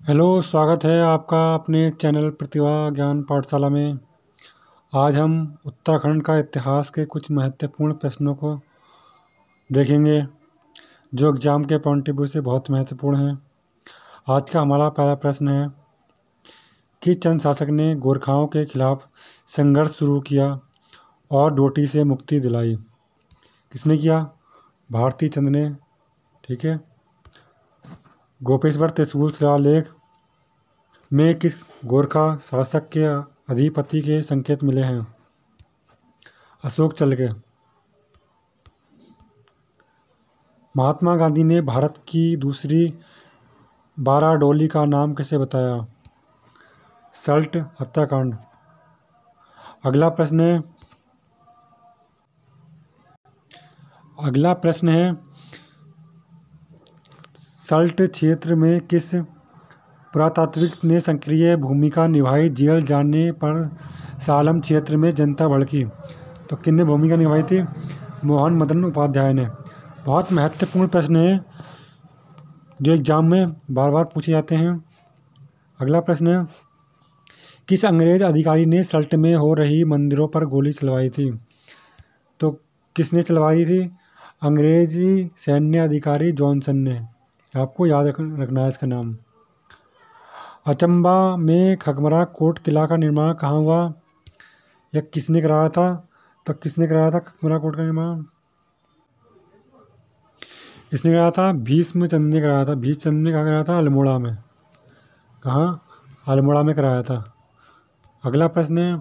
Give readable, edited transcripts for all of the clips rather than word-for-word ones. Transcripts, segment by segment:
Hello, स्वागत है आपका अपने चैनल प्रतिभा ज्ञान पाठशाला में। आज हम उत्तराखंड का इतिहास के कुछ महत्वपूर्ण प्रश्नों को देखेंगे जो एग्ज़ाम के पॉइंट ऑफ व्यू से बहुत महत्वपूर्ण हैं। आज का हमारा पहला प्रश्न है कि चंद शासक ने गोरखाओं के खिलाफ संघर्ष शुरू किया और डोटी से मुक्ति दिलाई। किसने किया? भारती चंद ने। ठीक है। गोपेश्वर त्रिशूल शिलालेख में किस गोरखा शासक के अधिपति के संकेत मिले हैं? अशोक चलके। महात्मा गांधी ने भारत की दूसरी बाराडोली का नाम कैसे बताया? सल्ट हत्याकांड। अगला प्रश्न है सल्ट क्षेत्र में किस पुरातात्विक ने सक्रिय भूमिका निभाई? जेल जाने पर सालम क्षेत्र में जनता भड़की। तो किसने भूमिका निभाई थी? मोहन मदन उपाध्याय ने। बहुत महत्वपूर्ण प्रश्न है जो एग्जाम में बार बार पूछे जाते हैं। अगला प्रश्न है किस अंग्रेज अधिकारी ने सल्ट में हो रही मंदिरों पर गोली चलवाई थी? तो किसने चलवाई थी? अंग्रेजी सैन्य अधिकारी जॉनसन ने। आपको याद रखना है इसका नाम। अचंबा में खगमरा कोट किला का निर्माण कहाँ हुआ? यह किसने कराया था? तो किसने कराया था खगमरा कोट का निर्माण? इसने कराया था भीष्मचंद ने कराया था। भीष्मचंद ने कहाँ कराया था? अल्मोड़ा में। कहाँ? अल्मोड़ा में कराया था। अगला प्रश्न है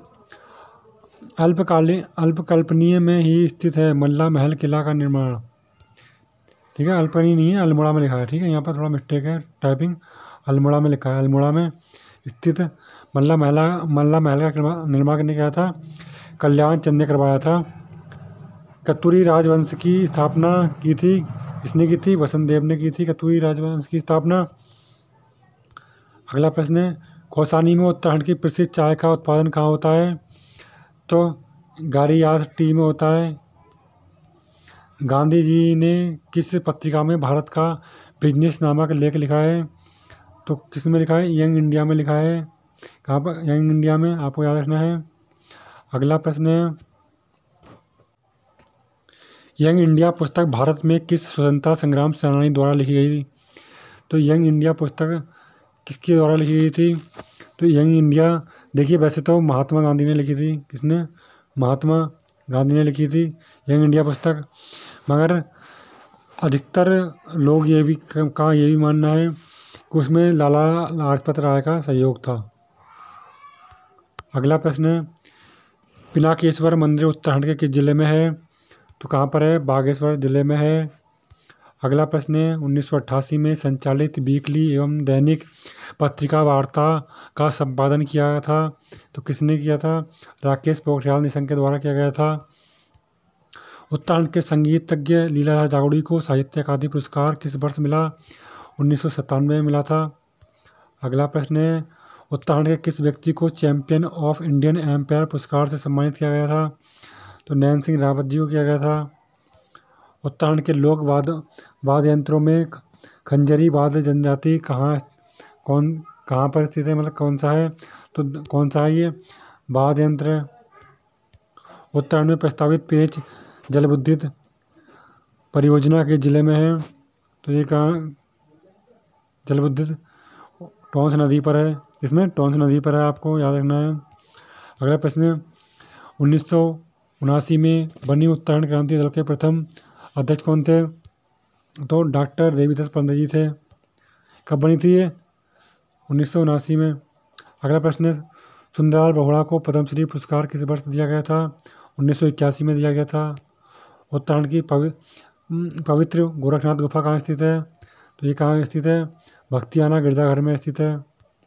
अल्पकल्पनीय में ही स्थित है मल्ला महल किला का निर्माण। ठीक है, अल्पकल्पनीय नहीं है, अल्मोड़ा में लिखा है। ठीक है, यहाँ पर थोड़ा मिस्टेक है टाइपिंग। अल्मोड़ा में लिखा है। अल्मोड़ा में स्थित मल्ला महल का निर्माण करने गया था कल्याण चंद ने करवाया था। कतुरी राजवंश की स्थापना की थी किसने की थी? वसंत देव ने की थी कतुरी राजवंश की स्थापना। अगला प्रश्न है कौसानी में उत्तराखंड की प्रसिद्ध चाय का उत्पादन कहाँ होता है? तो गारियास टी में होता है। गांधी जी ने किस पत्रिका में भारत का बिजनेस नामक लेख लिखा है? तो किस में लिखा है? यंग इंडिया में लिखा है। कहाँ पर? यंग इंडिया में। आपको याद रखना है। अगला प्रश्न है यंग इंडिया पुस्तक भारत में किस स्वतंत्रता संग्राम सेनानी द्वारा लिखी गई? तो यंग इंडिया पुस्तक किसके द्वारा लिखी गई थी? तो यंग इंडिया देखिए वैसे तो महात्मा गांधी ने लिखी थी। किसने? महात्मा गांधी ने लिखी थी यंग इंडिया पुस्तक, मगर अधिकतर लोग ये भी मानना है कि उसमें लाला लाजपत राय का सहयोग था। अगला प्रश्न है पिनाकेश्वर मंदिर उत्तराखंड के किस जिले में है? तो कहाँ पर है? बागेश्वर जिले में है। अगला प्रश्न है 1988 में संचालित वीकली एवं दैनिक पत्रिका वार्ता का संपादन किया था। तो किसने किया था? राकेश पोखरियाल निशंक के द्वारा किया गया था। उत्तराखंड के संगीतज्ञ लीलाधर जागुड़ी को साहित्य अकादमी पुरस्कार किस वर्ष मिला? 1997 में मिला था। अगला प्रश्न है उत्तराखंड के किस व्यक्ति को चैंपियन ऑफ इंडियन एम्पायर पुरस्कार से सम्मानित किया गया था? तो नैन सिंह रावत जी को किया गया था। उत्तराखंड के लोक वाद्य यंत्रों में खंजरी वाद्य जनजाति कहाँ पर स्थित है? मतलब कौन सा है? तो कौन सा है ये वाद्य यंत्र? उत्तराखंड में प्रस्तावित पेंच जलविद्युत परियोजना के जिले में है। तो ये कहाँ? जलविद्युत टोंस नदी पर है। इसमें टोंस नदी पर है, आपको याद रखना है। अगला प्रश्न 1979 में बनी उत्तराखंड क्रांति दल के प्रथम अध्यक्ष कौन थे? तो डॉक्टर देवीदास पंडित जी थे। कब बनी थी ये? 1979 में। अगला प्रश्न है सुंदरलाल बहुगुणा को पद्मश्री पुरस्कार किस वर्ष दिया गया था? 1981 में दिया गया था। उत्तराखंड की पवित्र गोरखनाथ गुफा कहाँ स्थित है? तो ये कहाँ स्थित है? भक्तियाना गिरजाघर में स्थित है।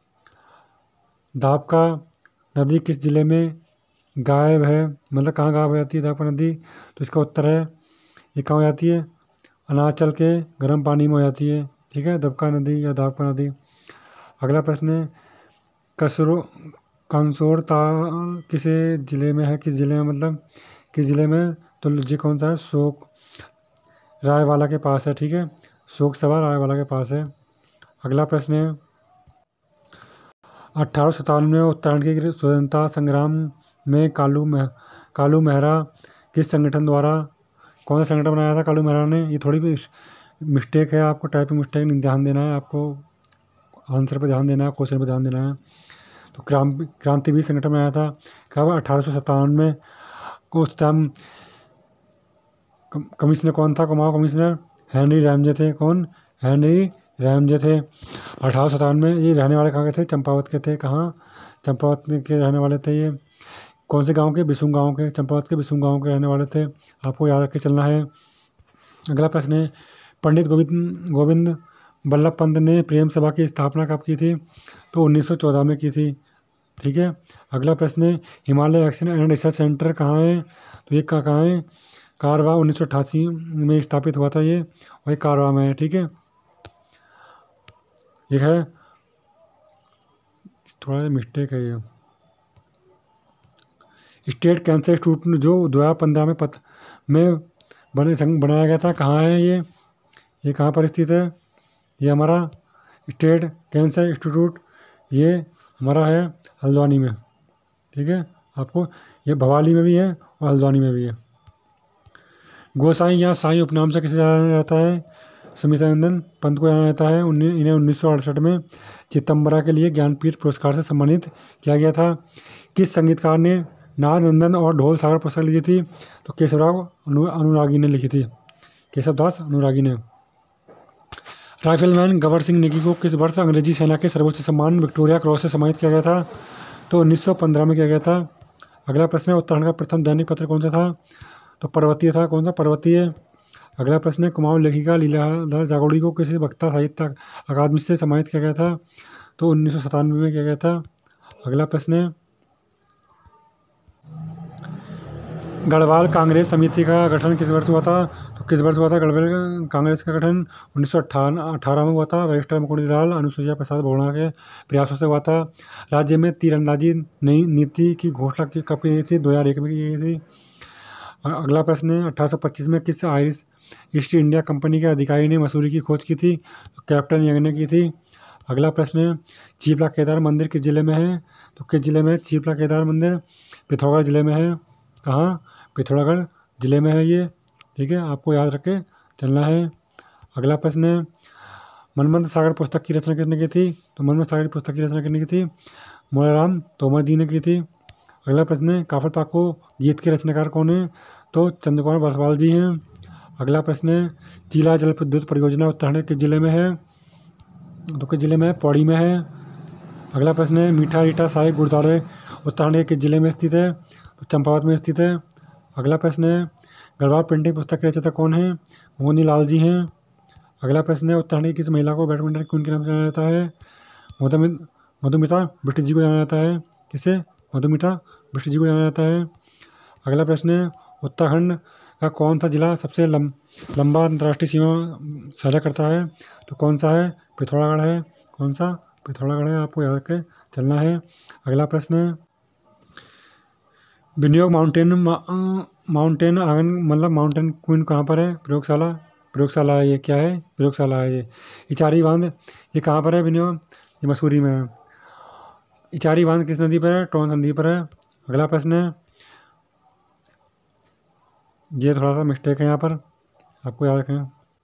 दाबका नदी किस जिले में गायब है? मतलब कहाँ गायब हो जाती है दाबका नदी? तो इसका उत्तर है ये कहाँ हो जाती है? अरुणाचल के गर्म पानी में हो जाती है। ठीक है, दबका नदी या दाबका नदी। अगला प्रश्न है कंसोर ताल किस जिले में है? किस जिले में मतलब किस जिले में? तो ये कौन सा है? शोक रायवाला के पास है। ठीक है, शोक सभा रायवाला के पास है। अगला प्रश्न है 1857 में उत्तराखंड के स्वतंत्रता संग्राम में कालू मेहरा किस संगठन द्वारा, कौन सा संगठन बनाया था कालू मेहरा ने? ये थोड़ी भी मिस्टेक है, आपको टाइपिंग मिस्टेक नहीं ध्यान देना है, आपको आंसर पर ध्यान देना है, क्वेश्चन पर ध्यान देना है। तो क्रांतिवीर संगठन बनाया था कब? 1857 में। उस टाइम कमिश्नर कौन था? कुमाऊं कमिश्नर हेनरी रैमजे थे। कौन? हेनरी रैमजे थे। 1857 में। ये रहने वाले कहाँ के थे? चंपावत के थे। कहाँ? चंपावत के रहने वाले थे ये। कौन से गांव के? बिसुम गांव के। चंपावत के बिसुम गांव के रहने वाले थे। आपको याद रख के चलना है। अगला प्रश्न है, पंडित गोविंद बल्लभ पंत ने प्रेम सभा की स्थापना कब की थी? तो 1914 में की थी। ठीक है। अगला प्रश्न है, Himalaya action and research centre कहाँ है? तो ये कहाँ है? कारवा। 1988 में स्थापित हुआ था ये, वही कारवा में है। ठीक है। एक है, थोड़ा सा मिस्टेक है ये, स्टेट कैंसर इंस्टीट्यूट जो 2015 में बनाया गया था, कहाँ है ये? ये कहाँ पर स्थित है? ये हमारा स्टेट कैंसर इंस्टीट्यूट ये हमारा है हल्द्वानी में। ठीक है। आपको ये भवाली में भी है और हल्द्वानी में भी है। गोसाई या साईं उपनाम से किसे जाना जाता है? समीतानंद पंत को जाना जाता है। इन्हें 1968 में चिदम्बरा के लिए ज्ञानपीठ पुरस्कार से सम्मानित किया गया था। किस संगीतकार ने नाद नंदन और ढोल सागर पुस्तक लिखी थी? तो केशवराव अनुरागी ने लिखी थी। केशवदास अनुरागी ने। राइफलमैन गबर सिंह नेगी को किस वर्ष अंग्रेजी सेना के सर्वोच्च सम्मान विक्टोरिया क्रॉस से सम्मानित किया गया था? तो 1915 में किया गया था। अगला प्रश्न है, उत्तराखंड का प्रथम दैनिक पत्र कौन सा था? तो पर्वतीय था। कौन सा? पर्वतीय। अगला प्रश्न है, कुमाऊं लेखिका लीलाधर जागोड़ी को किस वक्ता साहित्य अकादमी से सम्मानित किया गया था? तो 1997 में किया गया था। अगला प्रश्न है, गढ़वाल कांग्रेस समिति का गठन किस वर्ष हुआ था? तो किस वर्ष हुआ था गढ़वाल कांग्रेस का गठन? 1918 में हुआ था। बैरिस्टर मुकुंदलाल अनुसुईया प्रसाद बोहरा के प्रयासों से हुआ था। राज्य में तीरंदाजी नई नीति की घोषणा कब की गई थी? 2001 में की गई थी। अगला प्रश्न है, 1825 में किस आयरिश ईस्ट इंडिया कंपनी के अधिकारी ने मसूरी की खोज की थी? तो कैप्टन यंग ने की थी। अगला प्रश्न है, चीपला केदार मंदिर किस जिले में है? तो किस जिले में? चीपला केदार मंदिर पिथौरागढ़ जिले में है। कहाँ? पिथौरागढ़ जिले में है ये। ठीक है। आपको याद रख के चलना है। अगला प्रश्न है, मनमंत सागर पुस्तक की रचना किसने की थी? तो मनमंत सागर पुस्तक की रचना किसने की थी? मोलाराम तोमर जी ने की थी। अगला प्रश्न है, काफल पाको गीत के रचनाकार कौन है? तो चंद्रकुमार बरसवाल जी हैं। अगला प्रश्न है, चीला जल विद्युत परियोजना उत्तराखंड किस जिले में है? तो किस जिले में है? पौड़ी में है। अगला प्रश्न है, मीठा रीठा साहिब गुरुद्वारे उत्तराखंड के किस जिले में स्थित है? तो चंपावत में स्थित है। अगला प्रश्न है, गढ़वाल पेंटिंग पुस्तक के रचयिता कौन है? मोहनी लाल जी हैं। अगला प्रश्न है, उत्तराखंड की किस महिला को बैडमिंटन क्वीन के नाम से जाना जाता है? मधुमिता बिष्ट जी को जाना जाता है। किसे? मधुमिता बिष्ट जी को जाना जाता है। अगला प्रश्न है, उत्तराखंड का कौन सा जिला सबसे लंबा अंतर्राष्ट्रीय सीमा साझा करता है? तो कौन सा है? पिथौरागढ़ है। कौन सा? पिथौरागढ़ है। आपको याद रख के चलना है। अगला प्रश्न है, विनियोग माउंटेन आंगन मतलब माउंटेन क्वीन कहाँ पर है? प्रयोगशाला है ये। क्या है? प्रयोगशाला है ये। इचारी बांध ये कहाँ पर है? विनियोग ये मसूरी में है। इचारी बांध किस नदी पर है? टोन नदी पर है। अगला प्रश्न है, ये थोड़ा सा मिस्टेक है यहाँ पर, आपको याद रखना।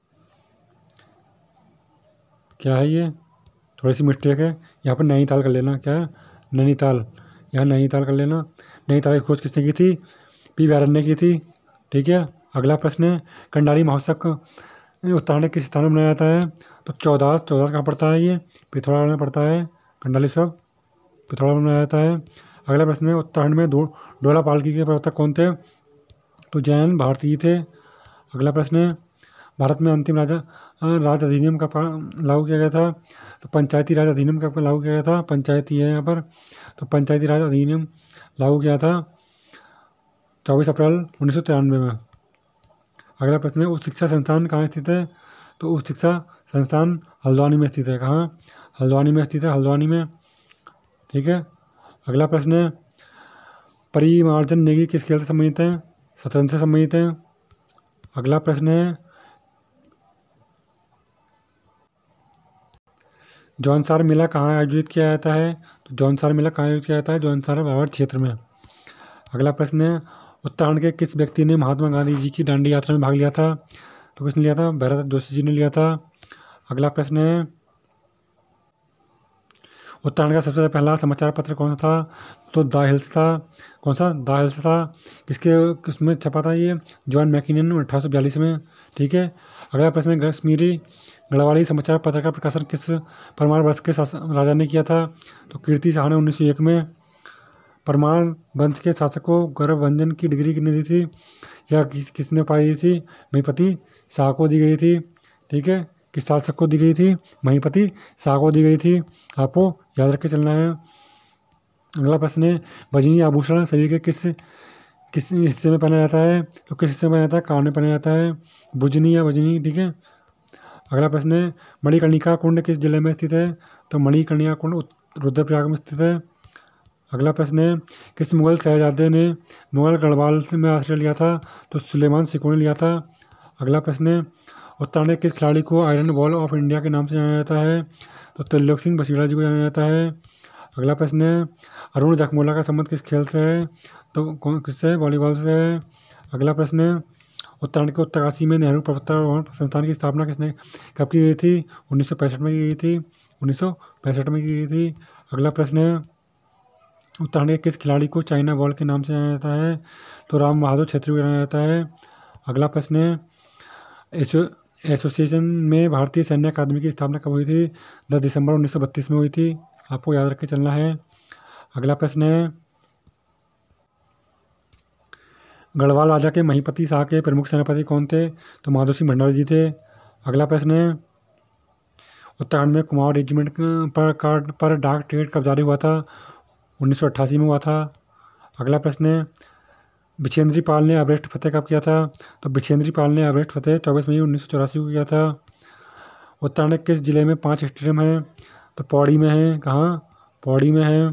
क्या है ये? थोड़ी सी मिस्टेक है यहाँ पर। नैनीताल कर लेना। क्या है? नैनीताल। यहाँ नैनीताल कर लेना। नैनीताल की खोज किसने की थी? पी व्यारन ने की थी। ठीक है। अगला प्रश्न है, कंडारी महोत्सव उत्तराखंड किस स्थान में मनाया जाता है? तो चौदास कहाँ पड़ता है? ये पिथौरागढ़ में पड़ता है। कंडाली उत्सव पिथौरागढ़ में मनाया जाता है। अगला प्रश्न है, उत्तराखंड में डोला पालकी के प्रवर्तक कौन थे? तो जैन भारतीय थे। अगला प्रश्न है, भारत में अंतिम राज अधिनियम कब लागू किया गया था? तो पंचायती राज अधिनियम कब लागू किया गया था? पंचायती है यहाँ पर। तो पंचायती राज अधिनियम लागू किया था 24 अप्रैल 1993 में। अगला प्रश्न है, उच्च शिक्षा संस्थान कहाँ स्थित है? तो उच्च शिक्षा संस्थान हल्द्वानी में स्थित है। कहाँ? हल्द्वानी में स्थित है। हल्द्वानी में। ठीक है। अगला प्रश्न है, परिमार्जन नेगी किस खेल से संबंधित है? शतरंज से संबंधित है। अगला प्रश्न है, जौनसार मेला कहाँ आयोजित किया जाता है? तो जौनसार मेला कहाँ आयोजित किया जाता है? जौनसार बावर क्षेत्र में। अगला प्रश्न है, उत्तराखंड के किस व्यक्ति ने महात्मा गांधी जी की दांडी यात्रा में भाग लिया था? तो किसने लिया था? भरत जोशी जी ने लिया था। अगला प्रश्न है, उत्तराखंड का सबसे पहला समाचार पत्र कौन सा था? तो द हिल्स था। कौन सा? द हिल्स था। किसमें छपा था ये? जॉन मैकिनन 1842 में। ठीक है। अगला प्रश्न है, कश्मीरी गढ़वाली समाचार पत्र का प्रकाशन किस परमार वंश के राजा ने किया था? तो कीर्ति शाह ने 1901 में। परमार वंश के शासक को गौरवभंजन की डिग्री किसने दी थी, या किसने पाई दी थी? महीपति शाह को दी गई थी। ठीक है। किस शासक को दी गई थी? महीपति शाह को दी गई थी। आपको याद रख के चलना है। अगला प्रश्न है, वजनी आभूषण शरीर के किस किस हिस्से में पहना जाता है? तो किस हिस्से में पहना जाता है? कान में पहना जाता है। बुजनी या वजनी। ठीक है। अगला प्रश्न है, मणिकर्णिका कुंड किस जिले में स्थित है? तो मणिकर्णिका कुंड रुद्रप्रयाग में स्थित है। अगला प्रश्न है, किस मुगल शहजादे ने मुगल गढ़वाल में आश्रय लिया था? तो सुलेमान सिकोह ने लिया था। अगला प्रश्न है, उत्तराखंड के किस खिलाड़ी को आयरन बॉल ऑफ इंडिया के नाम से जाना जाता है? तो त्रिलोक सिंह बसीड़ा जी को जाना जाता है। अगला प्रश्न है, अरुण जखमोला का संबंध किस खेल से है? तो कौन किससे है? वॉलीबॉल से है। अगला प्रश्न है, उत्तराखंड के उत्तरकाशी में नेहरू पर्वतारोहण संस्थान की स्थापना किसने कब की गई थी? 1965 में की गई थी। 1965 में की गई थी। अगला प्रश्न है, उत्तराखंड के किस खिलाड़ी को चाइना बॉल के नाम से जाना जाता है? तो राम बहादुर छेत्री को जाना जाता है। अगला प्रश्न है, एसोसिएशन में भारतीय सैन्य अकादमी की स्थापना कब हुई थी? 10 दिसंबर 1932 में हुई थी। आपको याद रख के चलना है। अगला प्रश्न है, गढ़वाल राजा के महीपति शाह के प्रमुख सेनापति कौन थे? तो माधो सिंह भंडारी जी थे। अगला प्रश्न है, उत्तराखंड में कुमाऊं रेजिमेंट पर डाक टिकट कब जारी हुआ था? 1988 में हुआ था। अगला प्रश्न है, बिछेंद्री पाल ने एवरेस्ट फतेह कब किया था? तो बिछेंद्री पाल ने एवरेस्ट फतेह 24 मई 1984 को किया था। उत्तराखंड के किस जिले में 5 स्टेडियम हैं? तो पौड़ी में है। कहाँ? पौड़ी में है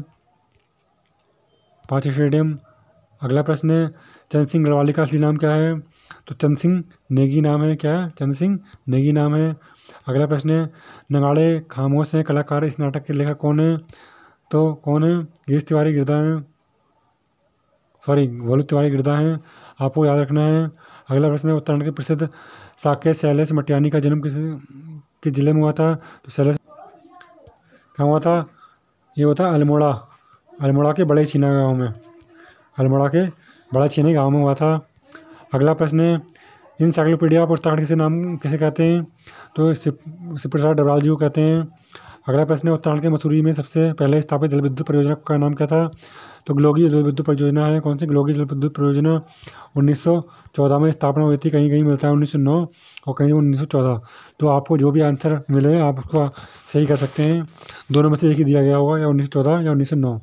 5 स्टेडियम। अगला प्रश्न है, चंद सिंह गढ़वाली का असली नाम क्या है? तो चंद सिंह नेगी नाम है। क्या है? चंद सिंह नेगी नाम है। अगला प्रश्न है, नगाड़े खामोश हैं कलाकार इस नाटक के लेखक कौन है? तो कौन है? गिरीश तिवारी गिरधा हैं। सॉरी, गोलू तिवारी गिरधा हैं। आपको याद रखना है। अगला प्रश्न है, उत्तराखंड के प्रसिद्ध साकेत शैलेश मटियानी का जन्म किस जिले में हुआ था? तो शैलेश कहाँ हुआ था? ये हुआ था अल्मोड़ा। अल्मोड़ा के बड़े छीना गाँव में। अल्मोड़ा के बड़ा छीने गाँव में हुआ था। अगला प्रश्न है, इंसाइक्लोपीडिया ऑफ उत्तराखंड किसे कहते हैं? तो शिव प्रसाद डबराल जी को कहते हैं। अगला प्रश्न है, उत्तराखंड के मसूरी में सबसे पहले स्थापित जल विद्युत परियोजना का नाम क्या था? तो ग्लोगी जल विद्युत परियोजना है। कौन सी? ग्लोगी जल विद्युत परियोजना 1914 में स्थापना हुई थी। कहीं कहीं मिलता है 1909 और कहीं 1914। तो आपको जो भी आंसर मिले आप उसको सही कर सकते हैं। दोनों में से एक ही दिया गया होगा, या 1914 या 1909।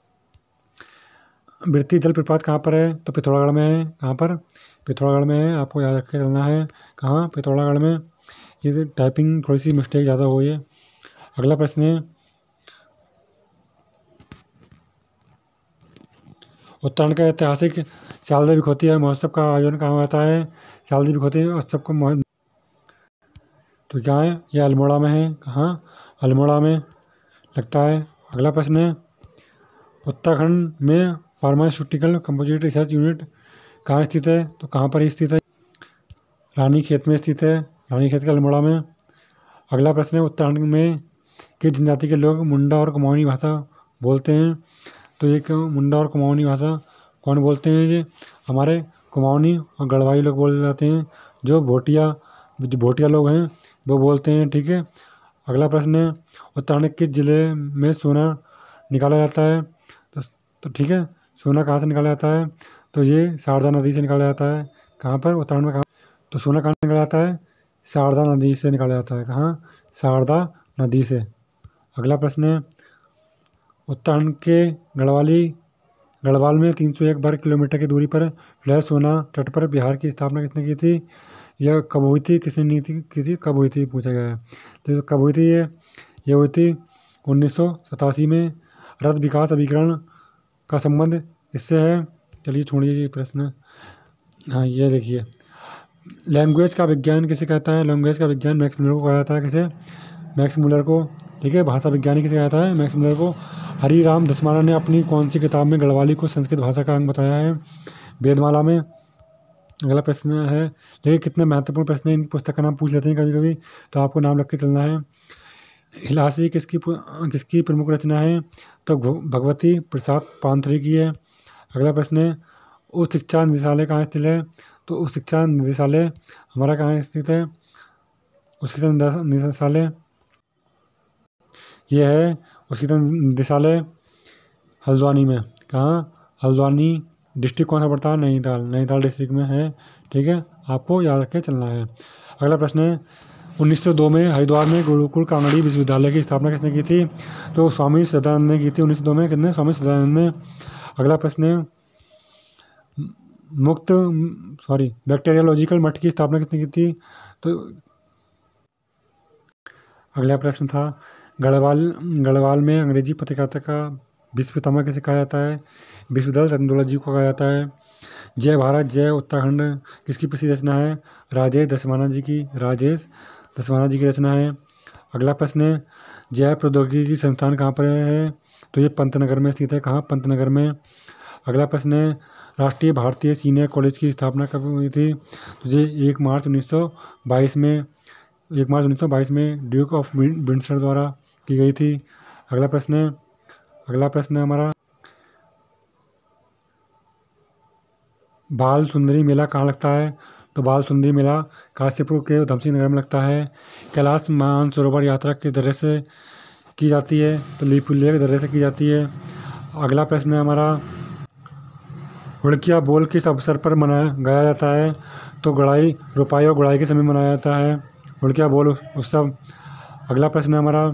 बिरती जलप्रपात कहाँ पर है? तो पिथौरागढ़ में है। कहाँ पर? पिथौरागढ़ में है। आपको याद रख के चलना है। कहाँ? पिथौरागढ़ में। ये टाइपिंग थोड़ी सी मिस्टेक ज़्यादा हुई है। अगला प्रश्न है, उत्तराखंड का ऐतिहासिक शारदा बिखोती महोत्सव का आयोजन कहाँ होता है? शारदा बिखोती उत्सव को तो क्या है? ये अल्मोड़ा में है। कहाँ? अल्मोड़ा में लगता है। अगला प्रश्न है, उत्तराखंड में फार्मास्यूटिकल कंपोजिट रिसर्च यूनिट कहाँ स्थित है? तो कहाँ पर स्थित है? रानीखेत में स्थित है। रानीखेत के अल्मोड़ा में। अगला प्रश्न है, उत्तराखंड में किस जनजाति के लोग मुंडा और कुमाऊनी भाषा बोलते हैं? तो एक मुंडा और कुमाऊनी भाषा कौन बोलते हैं? ये हमारे कुमाऊनी और गढ़वाई लोग बोले जाते हैं। जो भोटिया लोग हैं वो बोलते हैं। ठीक है। अगला प्रश्न है, उत्तराखंड किस जिले में सोना निकाला जाता है? तो ठीक है, सोना कहाँ से निकाला जाता है? तो ये शारदा नदी से निकाला जाता है। कहाँ पर? उत्तराखंड में। कहाँ? तो सोना कहाँ से निकाला जाता है? शारदा नदी से निकाला जाता है। कहाँ? शारदा नदी से। अगला प्रश्न है, उत्तराखंड के गढ़वाल में 301 वर्ग किलोमीटर की दूरी पर फ्लैश सोना तट पर बिहार की स्थापना किसने की थी? यह कब हुई थी? किसने नी की थी? कब हुई थी पूछा गया है। तो कब हुई थी ये हुई थी 1987 में। रथ विकास अभिकरण का संबंध किससे है? चलिए छोड़िए ये प्रश्न। हाँ, ये देखिए, लैंग्वेज का विज्ञान किसे कहता है? लैंग्वेज का विज्ञान मैक्स मुलर को कहा जाता है। किसे? मैक्स मुलर को। ठीक है। भाषा विज्ञानी किसे कहा जाता है? मैक्स मुलर को। हरिराम धस्माना ने अपनी कौन सी किताब में गढ़वाली को संस्कृत भाषा का अंग बताया है? वेदमाला में। अगला प्रश्न है, देखिए कितने महत्वपूर्ण प्रश्न है, इन पुस्तक का नाम पूछ लेते हैं कभी कभी, तो आपको नाम रख के चलना है। हिलासी किसकी प्रमुख रचना है? तो भगवती प्रसाद पांथरी की है। अगला प्रश्न है, उच्च शिक्षा निदेशालय कहाँ स्थित है? तो उच्च शिक्षा निदेशालय हमारा कहाँ स्थित है? उच्च शिक्षा निदेशालय ये है उच्च शिक्षा निदेशालय हल्द्वानी में। कहाँ? हल्द्वानी डिस्ट्रिक्ट कौन सा पड़ता है? नैनीताल। नैनीताल डिस्ट्रिक्ट में है, ठीक है, आपको याद रख के चलना है। अगला प्रश्न है, 1902 में हरिद्वार में गुरुकुल कानड़ी विश्वविद्यालय की स्थापना किसने की थी? तो स्वामी सदानंद ने की थी 1902 में। कितने? स्वामी सदानंद ने। अगला प्रश्न है, बैक्टीरियोलॉजिकल मठ की स्थापना किसने की थी? तो अगला प्रश्न था, गढ़वाल में अंग्रेजी पत्रकारिता का विश्व पितामह किसे कहा जाता है? विश्वदल चंदोला जी को कहा जाता है। जय भारत जय उत्तराखंड किसकी प्रसिद्ध रचना है? राजेश दसवाना जी की रचना है। अगला प्रश्न है, जय प्रौद्योगिकी संस्थान कहाँ पर है? तो ये पंतनगर में स्थित है। कहाँ? पंतनगर में। अगला प्रश्न है, राष्ट्रीय भारतीय सीनियर कॉलेज की स्थापना कब हुई थी? तो ये 1 मार्च 1922 में ड्यूक ऑफ विंडसर द्वारा की गई थी। अगला प्रश्न है हमारा, बाल सुंदरी मेला कहाँ लगता है? तो बाल सुंदरी मेला काशीपुर के उधमसिंह नगर में लगता है। कैलाश मानसरोवर यात्रा किस दर्रे से की जाती है? तो लीपुलिया के दर्रे से की जाती है। अगला प्रश्न है हमारा, हुड़किया बोल किस अवसर पर गाया जाता है? तो रोपाई और गुड़ाई के समय मनाया जाता है हुड़किया बोल उत्सव। अगला प्रश्न है हमारा,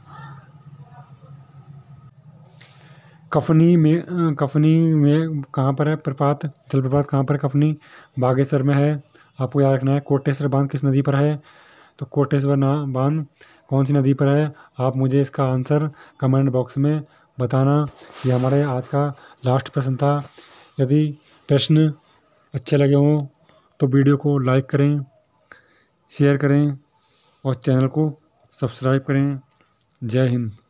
कफनी में कहाँ पर है जलप्रपात कहाँ पर है? कफनी बागेश्वर में है, आपको याद रखना है। कोटेश्वर बांध किस नदी पर है? तो कोटेश्वर बांध कौन सी नदी पर है? आप मुझे इसका आंसर कमेंट बॉक्स में बताना। ये हमारे आज का लास्ट प्रश्न था। यदि प्रश्न अच्छे लगे हों तो वीडियो को लाइक करें, शेयर करें और चैनल को सब्सक्राइब करें। जय हिंद।